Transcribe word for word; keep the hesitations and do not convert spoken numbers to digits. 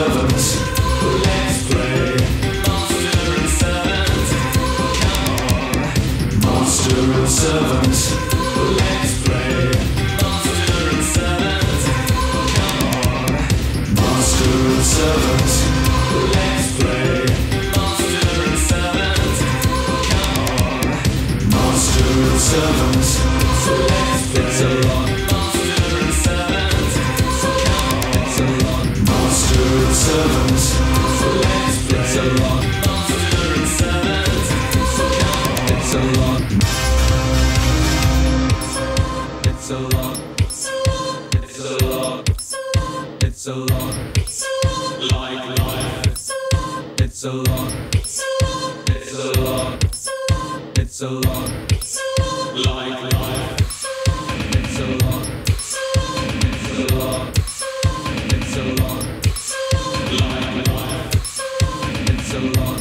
servants. Let's play master and servant. Come on, master and servant. Let's play master and servant. Come on, master and servant. Let's play master and servant. Come on, master and servant. So let's play. It's a lot. Master and servant. So come on. It's a lot. Master and servant. So let's play. It's a lot. Master and servant. So come on. It's a lot. It's a lot. It's a lot. It's a lot. Like life. It's a lot. It's a lot. It's a lot. Like life. It's a lot. It's a lot. It's a lot. Like life. It's a lot.